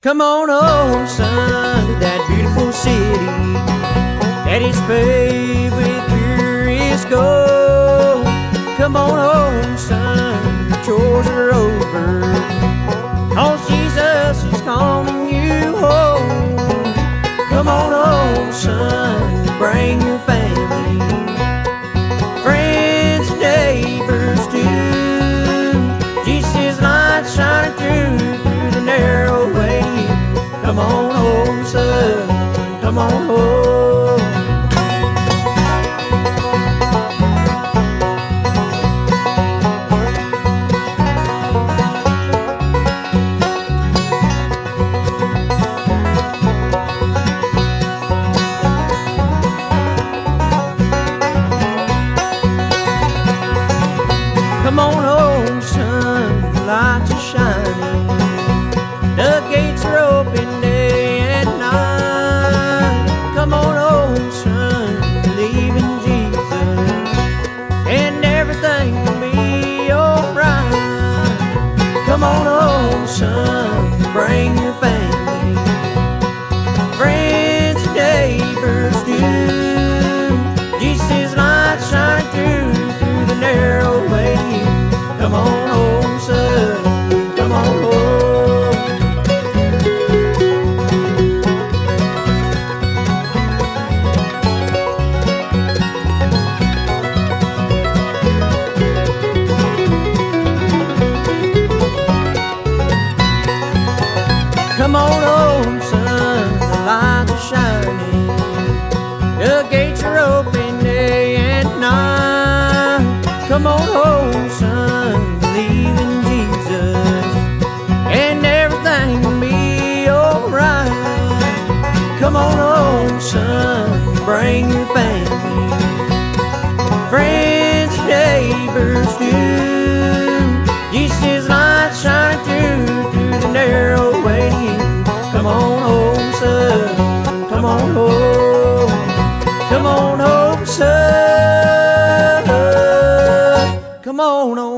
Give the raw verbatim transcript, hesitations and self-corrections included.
Come on home, son, to that beautiful city that is paved with purest gold. Come on home, son, your chores are over, 'cause Jesus is calling you home. Come on home, son, bring your family, friends and neighbors too. Jesus' light shining through, through the narrow way. Come on home, son, come on home. Come on home, son, the lights are shining, the gates are open day and night. Come on home, son, believe in Jesus, and everything will be alright. Come on home, son, bring your family, friends and neighbors too. Jesus' light shine through, through the narrow way. Come on home, son, come on home. Come on home, son, the lights are shining, the gates are open day and night. Come on home, son, believe in Jesus, and everything will be alright. Come on home, son, bring your family, friends and neighbors too. Jesus' light shine through, through the narrow way. Come on home, son, come on home. Come on home, son, come on home.